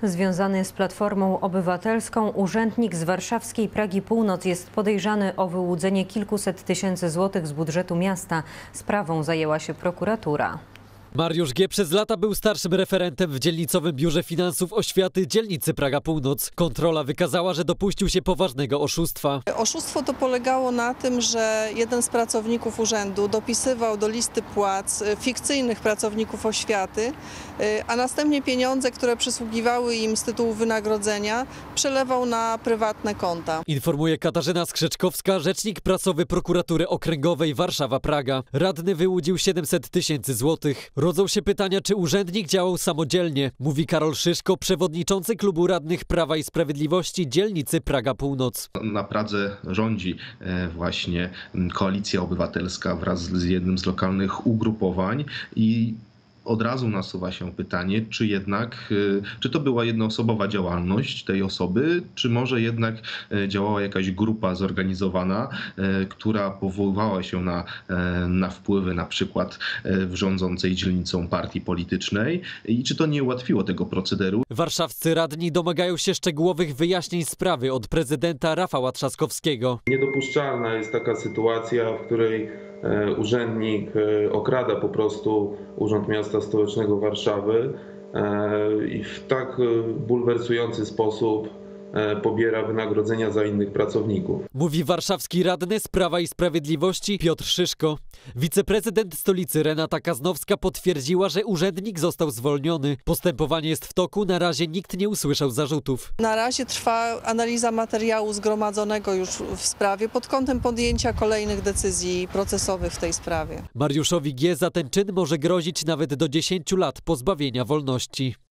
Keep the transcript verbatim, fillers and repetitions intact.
Związany z Platformą Obywatelską urzędnik z warszawskiej Pragi Północ jest podejrzany o wyłudzenie kilkuset tysięcy złotych z budżetu miasta. Sprawą zajęła się prokuratura. Mariusz G. przez lata był starszym referentem w dzielnicowym Biurze Finansów Oświaty dzielnicy Praga Północ. Kontrola wykazała, że dopuścił się poważnego oszustwa. Oszustwo to polegało na tym, że jeden z pracowników urzędu dopisywał do listy płac fikcyjnych pracowników oświaty, a następnie pieniądze, które przysługiwały im z tytułu wynagrodzenia, przelewał na prywatne konta. Informuje Katarzyna Skrzeczkowska, rzecznik prasowy Prokuratury Okręgowej Warszawa-Praga. Radny wyłudził siedemset tysięcy złotych. Rodzą się pytania, czy urzędnik działał samodzielnie, mówi Karol Szyszko, przewodniczący klubu radnych Prawa i Sprawiedliwości dzielnicy Praga Północ. Na Pradze rządzi właśnie Koalicja Obywatelska wraz z jednym z lokalnych ugrupowań i od razu nasuwa się pytanie, czy jednak, czy to była jednoosobowa działalność tej osoby, czy może jednak działała jakaś grupa zorganizowana, która powoływała się na, na wpływy na przykład w rządzącej dzielnicą partii politycznej i czy to nie ułatwiło tego procederu. Warszawscy radni domagają się szczegółowych wyjaśnień sprawy od prezydenta Rafała Trzaskowskiego. Niedopuszczalna jest taka sytuacja, w której urzędnik okrada po prostu Urząd Miasta Stołecznego Warszawy i w tak bulwersujący sposób pobiera wynagrodzenia za innych pracowników. Mówi warszawski radny z Prawa i Sprawiedliwości Piotr Szyszko. Wiceprezydent stolicy Renata Kaznowska potwierdziła, że urzędnik został zwolniony. Postępowanie jest w toku, na razie nikt nie usłyszał zarzutów. Na razie trwa analiza materiału zgromadzonego już w sprawie pod kątem podjęcia kolejnych decyzji procesowych w tej sprawie. Mariuszowi G. za ten czyn może grozić nawet do dziesięciu lat pozbawienia wolności.